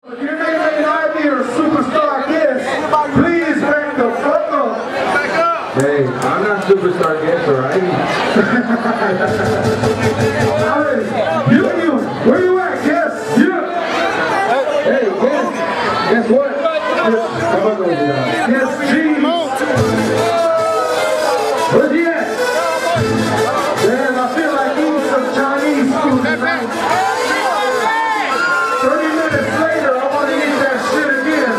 If your name ain't Ivy or Superstar Guest, please bring the fuck up. Hey, I'm not Superstar Guest, alright? You, where you at, Guest? You. Hey, Guest, guess what? Come on over there. Guest G. Where's he at? Man, I feel like eating some Chinese food tonight. 30 minutes later, I want to eat that shit again.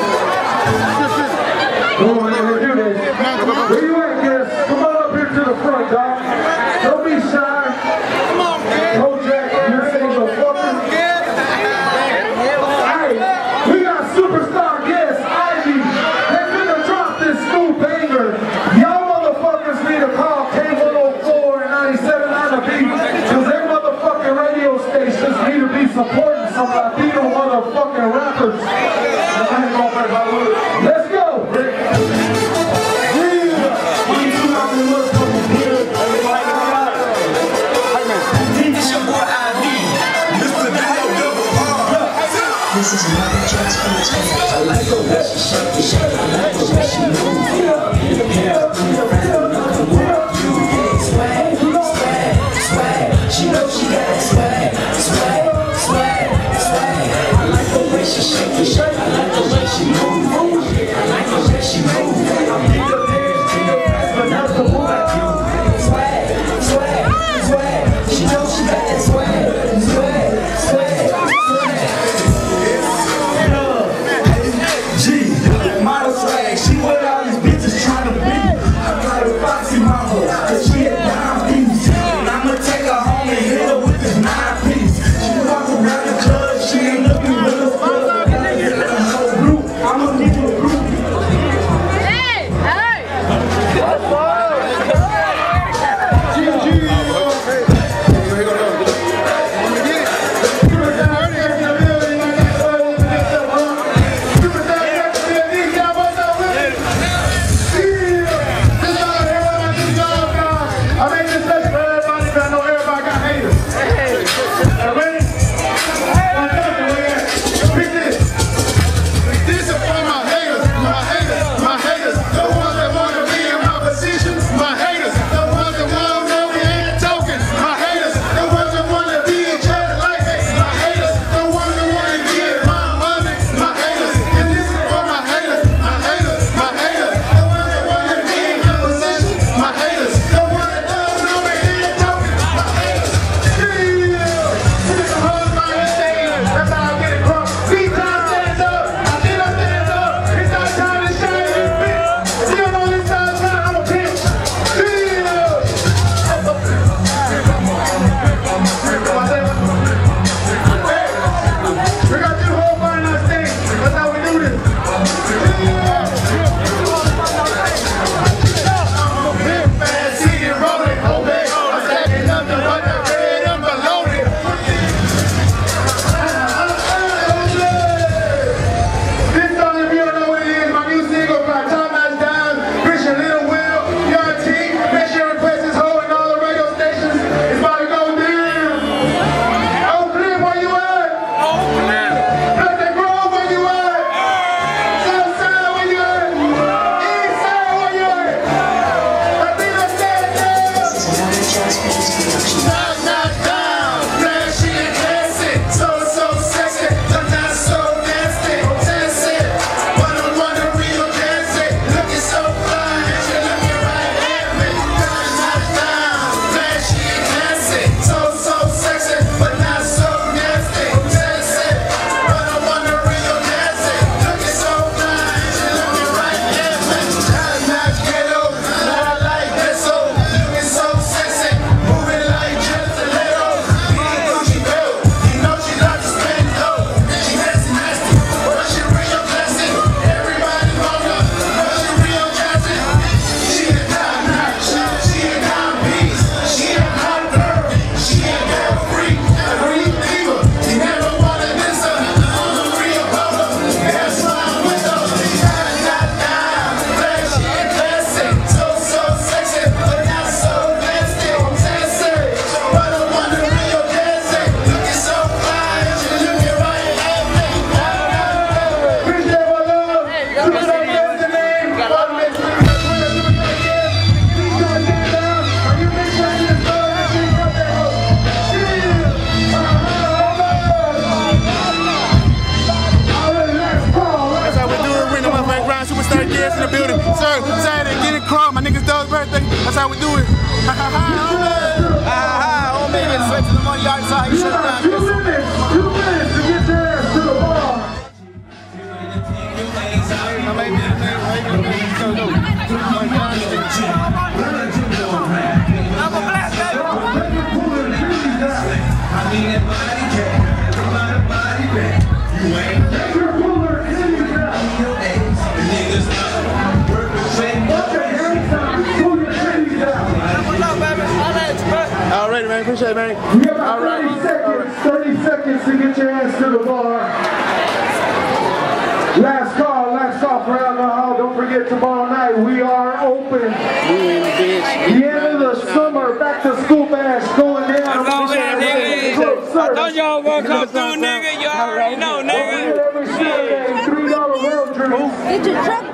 Go on ahead and do this. Where you at, Guest? Come on up here to the front, dog. Don't be shy. Come on, man. No, Jack, you're single fucker. Hey, we got Superstar Guest, Ivy. They're gonna drop this new banger. Y'all motherfuckers need to call K104 and 97 on the beat, because their motherfucking radio stations need to be supporting some Latino motherfucking rappers. Let's go, Rick. This is another chance for the time. I like the way she shake it, I like the way she move. Swag, swag, swag. She knows she got that swag, swag, swag, swag. I like the way she shake it, I like the way she move. I like the way she move. I'm big up there, but not the one I do. Swag, swag, swag. She knows she got that swag, swag, swag, swag. Model swag. how we do it. Ha ha ha, homie. Straight to the money yard side. You shut down. 2 minutes to get your ass to the bar. I'm a black baby. Alright, man. Appreciate it, man. You got 30 seconds to get your ass to the bar. Last call for alcohol. Don't forget tomorrow night we are open. The end of the summer, back to school bash going down. I thought y'all gonna come through, nigga. You already know, nigga. Every Saturday, $3 road trip. Get your truck